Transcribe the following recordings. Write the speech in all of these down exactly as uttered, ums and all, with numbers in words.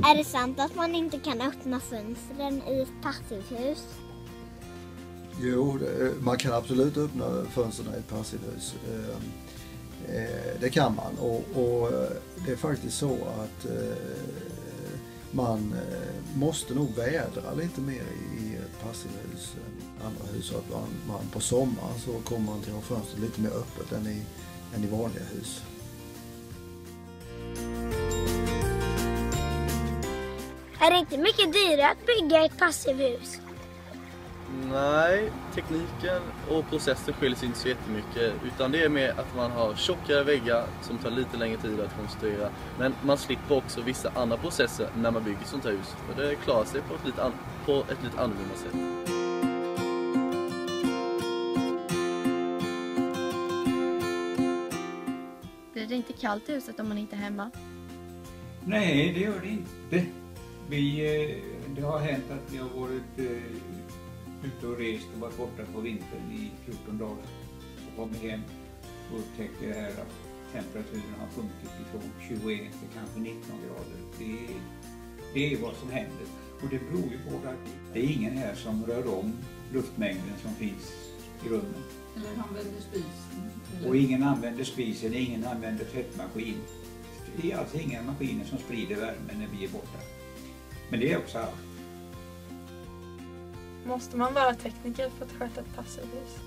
Är det sant att man inte kan öppna fönstren i ett passivhus? Jo, det, man kan absolut öppna fönstren i ett passivhus. Eh, eh, det kan man. Och, och det är faktiskt så att eh, man eh, måste nog vädra lite mer i, i ett passivhus än andra hus. Så att man, man på sommaren så kommer man till att ha fönstret lite mer öppet än i, än i vanliga hus. Är det inte mycket dyrare att bygga ett passivhus? Nej, tekniken och processen skiljer sig inte så jättemycket, utan det är mer att man har tjockare väggar som tar lite längre tid att konstruera, men man slipper också vissa andra processer när man bygger sånt här hus, för det klarar sig på ett lite, an- på ett lite annorlunda sätt. Blir det inte kallt i huset om man inte är hemma? Nej, det gör det inte. Vi, det har hänt att vi har varit eh, ute och rest och varit borta på vintern i fjorton dagar och kommit hem och upptäcker här att temperaturen har sjunkit ifrån tjugoett till kanske nitton grader. Det, det är vad som händer, och det beror ju på att det är ingen här som rör om luftmängden som finns i rummen. Eller använder spisen. Eller... Och ingen använder spisen, ingen använder tvättmaskin. Det är alltså inga maskiner som sprider värme när vi är borta. Men det är också allt. Måste man vara tekniker för att sköta ett passivhus?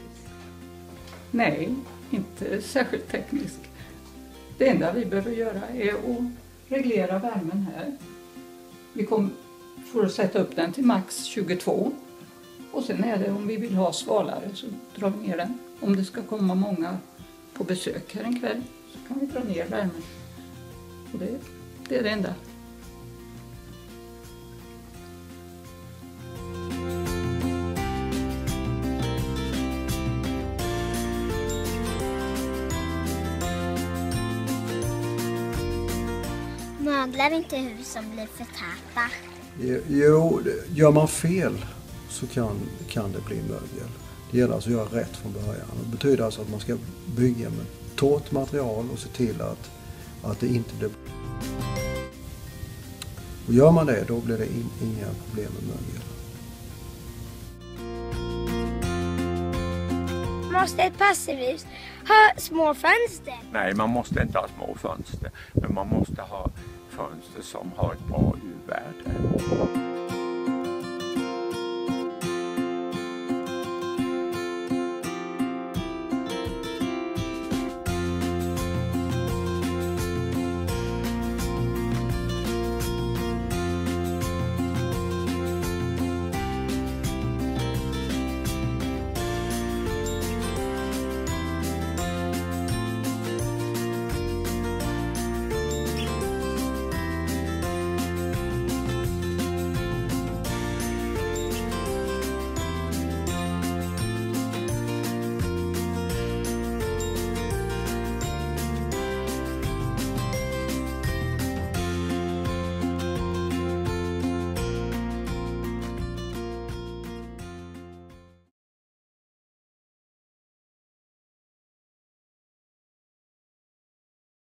Nej, inte särskilt teknisk. Det enda vi behöver göra är att reglera värmen här. Vi kommer får sätta upp den till max tjugotvå. Och sen är det, om vi vill ha svalare så drar vi ner den. Om det ska komma många på besök här en kväll så kan vi dra ner värmen. Och det, det är det enda. Möglar inte hus som blir för täta? Jo, gör man fel så kan, kan det bli mögel. Det gäller alltså att göra rätt från början. Det betyder alltså att man ska bygga med torrt material och se till att, att det inte blir... Och gör man det, då blir det in, inga problem med mögel. Måste ett passivhus ha små fönster? Nej, man måste inte ha små fönster, men man måste ha fönster som har ett bra U-värde.